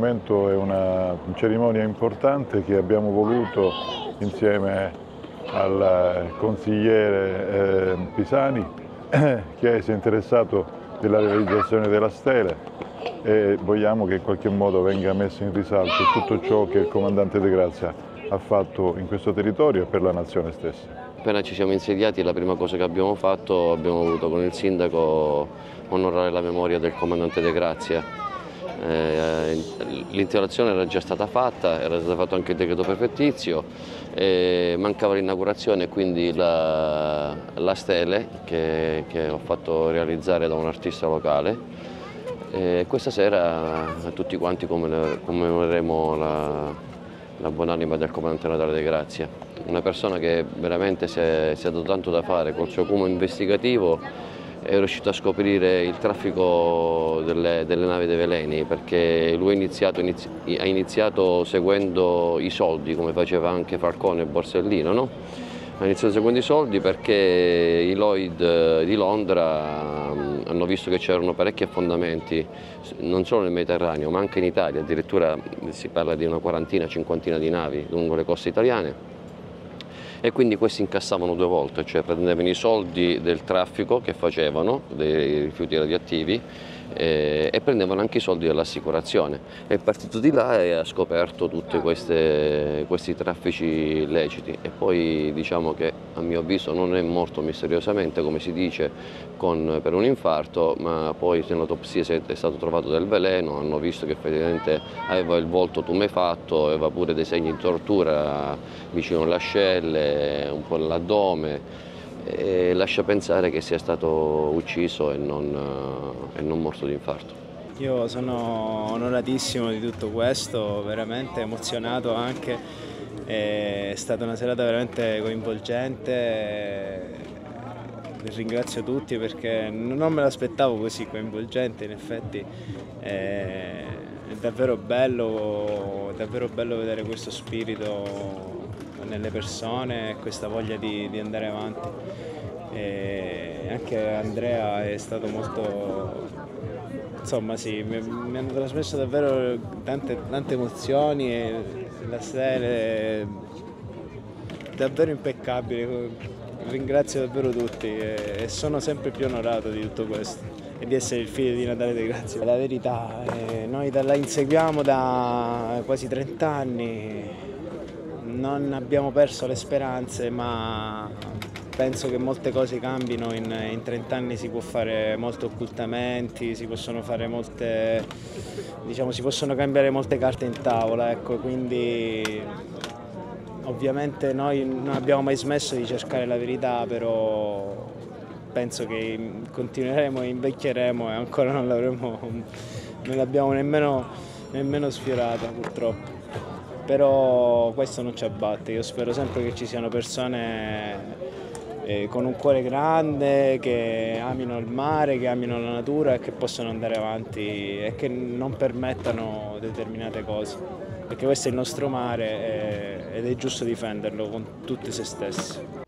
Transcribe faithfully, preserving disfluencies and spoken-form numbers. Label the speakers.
Speaker 1: momento è una cerimonia importante che abbiamo voluto insieme al consigliere eh, Pisani che si è interessato della realizzazione della stele e vogliamo che in qualche modo venga messo in risalto tutto ciò che il comandante De Grazia ha fatto in questo territorio e per la nazione stessa.
Speaker 2: Appena ci siamo insediati la prima cosa che abbiamo fatto, abbiamo voluto con il sindaco onorare la memoria del comandante De Grazia. Eh, L'installazione era già stata fatta, era stato fatto anche il decreto prefettizio, eh, mancava l'inaugurazione e quindi la, la stele che, che ho fatto realizzare da un artista locale. E questa sera tutti quanti commemoreremo la, la buonanima del comandante Natale De Grazia, una persona che veramente si è, si è dato tanto da fare col suo cumulo investigativo. È riuscito a scoprire il traffico delle, delle navi dei veleni, perché lui ha iniziato, inizi, ha iniziato seguendo i soldi, come faceva anche Falcone e Borsellino, no? Ha iniziato seguendo i soldi perché i Lloyd di Londra hanno visto che c'erano parecchi affondamenti, non solo nel Mediterraneo ma anche in Italia, addirittura si parla di una quarantina, cinquantina di navi lungo le coste italiane. E quindi questi incassavano due volte, cioè prendevano i soldi del traffico che facevano, dei rifiuti radioattivi, eh, e prendevano anche i soldi dell'assicurazione. È partito di là e ha scoperto tutti questi traffici illeciti e poi diciamo che a mio avviso non è morto misteriosamente, come si dice, con, per un infarto, ma poi nell'autopsia è stato trovato del veleno, hanno visto che effettivamente aveva il volto tumefatto, aveva pure dei segni di tortura vicino alle ascelle, un po' all'addome, e lascia pensare che sia stato ucciso e non, e non morto di infarto.
Speaker 3: Io sono onoratissimo di tutto questo, veramente emozionato anche, è stata una serata veramente coinvolgente, ringrazio tutti perché non me l'aspettavo così coinvolgente, in effetti è davvero bello, è davvero bello vedere questo spirito nelle persone e questa voglia di, di andare avanti. E anche Andrea è stato molto, insomma sì, mi, mi hanno trasmesso davvero tante, tante emozioni e la stele è davvero impeccabile, ringrazio davvero tutti e, e sono sempre più onorato di tutto questo e di essere il figlio di Natale De Grazia. La verità, eh, noi la inseguiamo da quasi trenta anni, non abbiamo perso le speranze, ma penso che molte cose cambino, in, in trenta anni si può fare molti occultamenti, si possono fare molte, diciamo, si possono cambiare molte carte in tavola, ecco, quindi ovviamente noi non abbiamo mai smesso di cercare la verità, però penso che continueremo e invecchieremo e ancora non l'avremo, non l'abbiamo nemmeno, nemmeno sfiorata purtroppo. Però questo non ci abbatte, io spero sempre che ci siano persone eh, con un cuore grande, che amino il mare, che amino la natura e che possano andare avanti e che non permettano determinate cose, perché questo è il nostro mare eh, ed è giusto difenderlo con tutti se stessi.